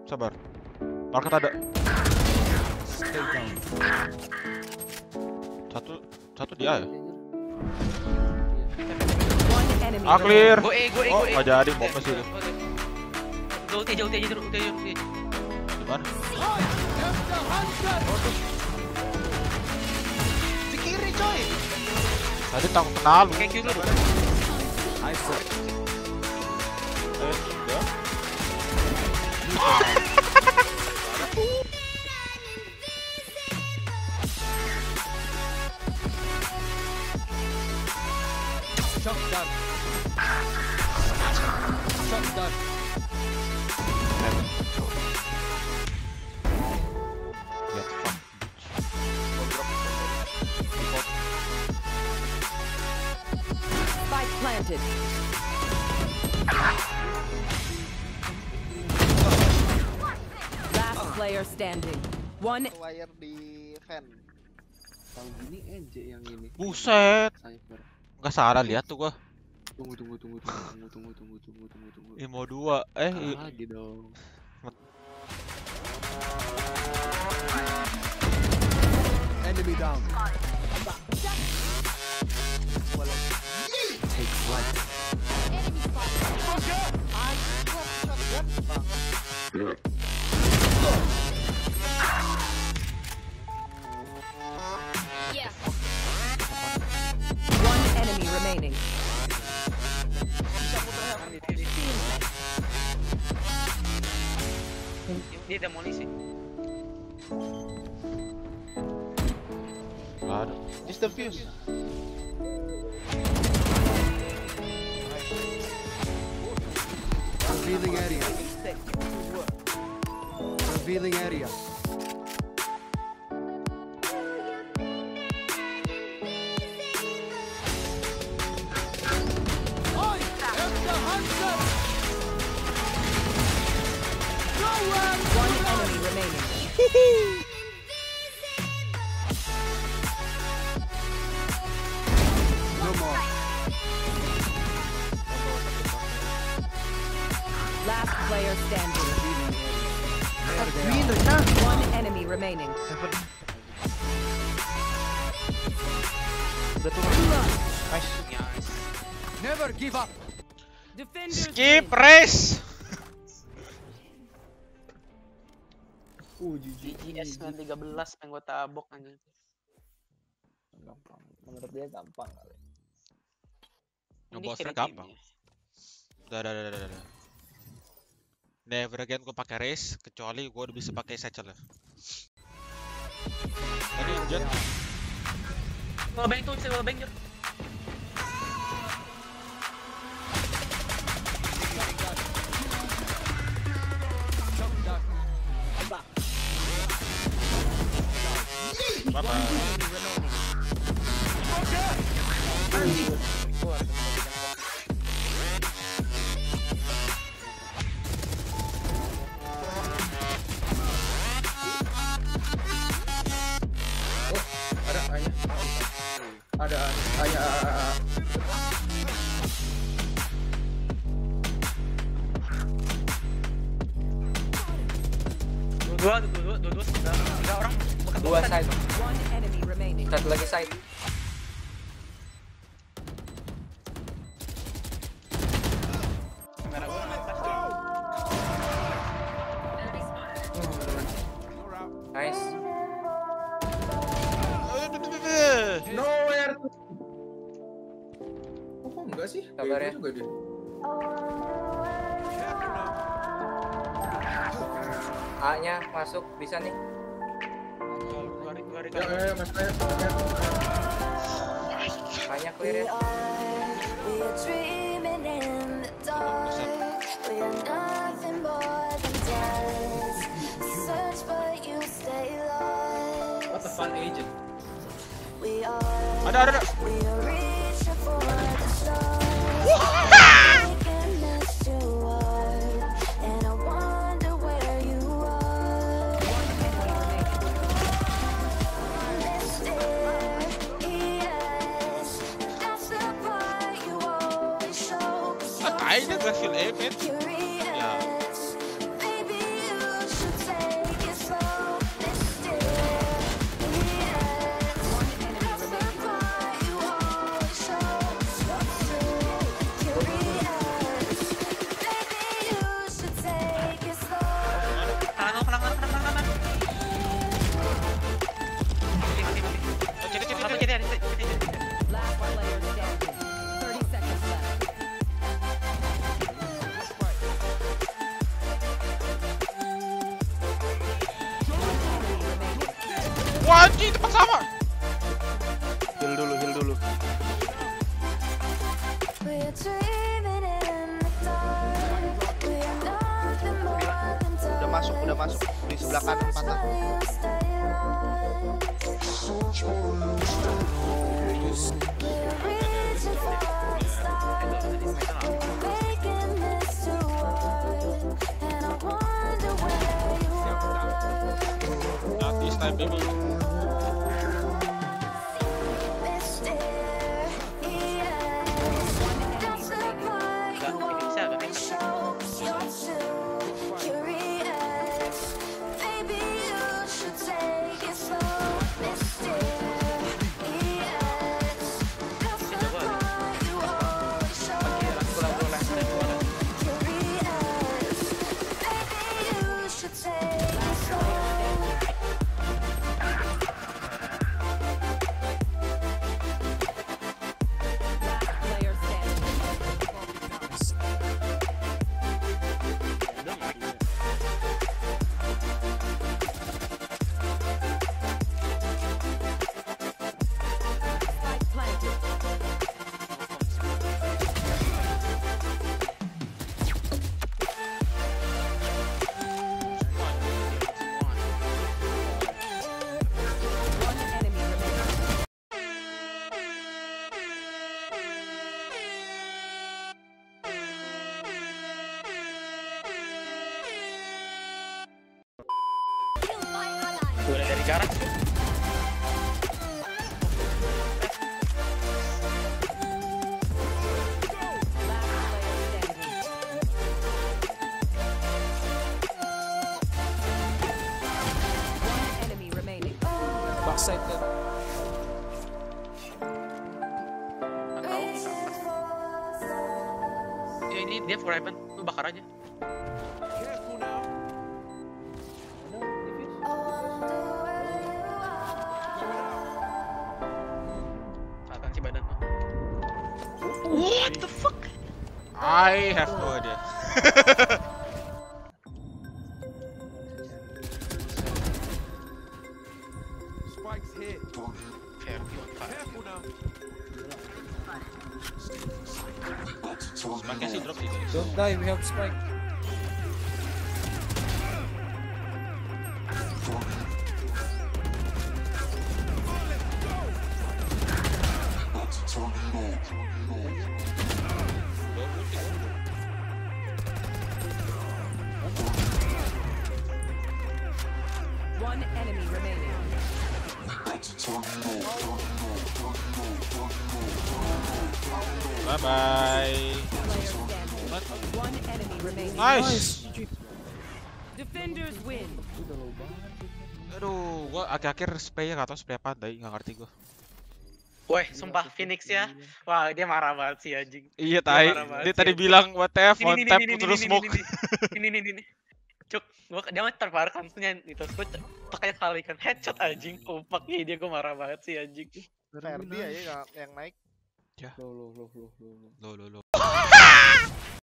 Sabar. Market ada. Satu dia ya. Clear. Oh, nggak jadi bomnya sih. Ulti aja. Gimana? Di kiri coy. Tadi tak kenal. BenQ dulu. Shotgun. Spike planted. Last player standing. One Player di fan. Tahun ini NJ yang ini. Buset. Cyber. Nggak salah lihat tuh gua. Tunggu. Imo 2. Lagi dong. Enemy down. Take flight. One enemy remaining. Dia demolisi. Ada. Just the fuse. Revealing area. Revealing area. One enemy remaining. No more. Last player standing. One enemy remaining. Nice. Never give up. Defenders Skip win. race. GGS 13 anggota bok anjing. Gampang. Menurut dia gampang kali. Ngebosnya gampang. Udah. Never again gue pakai race kecuali gue udah bisa pakai satchel ya. Tadi Jen. Kalau bank tuh bisa kalau bank. Ada ayah. Dua, tiga orang. Dua side. One enemy remaining. Satu lagi side. Nice. Nowhere. Oh, enggak sih? Sabar ya. Juga dia. A-nya masuk bisa nih. Ya, Mas. A-nya clear ya. What the fun agent? Ada. Kayaknya berhasil men. Ya. Wah, anjing tempat sama. Heal dulu. Udah masuk di sebelah kanan patah. Not this time, baby. Boleh dari Galax. Backside kan. Ya ini dia forever, lu bakar aja. Akan si badan mah. What the fuck? I have no idea. Spikes hit. Fair, you on fire. Careful now. Pakai si drop sih. Don't die, we have spike. One enemy remaining. Bye bye. Player standing. One enemy remaining. Nice. Defenders win. Aduh, gua akhir-akhir spray-nya nggak tahu spray apa, dai nggak ngerti gua. Woi, sumpah Phoenix ya. Wah, dia marah banget sih anjing. Iya, tai. marah banget Dia sih, tadi anjing. bilang WTF, Ini, one ini, tap, ini, terus ini, smoke. Ini. Cuk, dia mah terparkan itu. Gue pakai kali kan headshot anjing. Kompak dia gue marah banget sih anjing. Fair dia ya yang naik. Loh. Lo.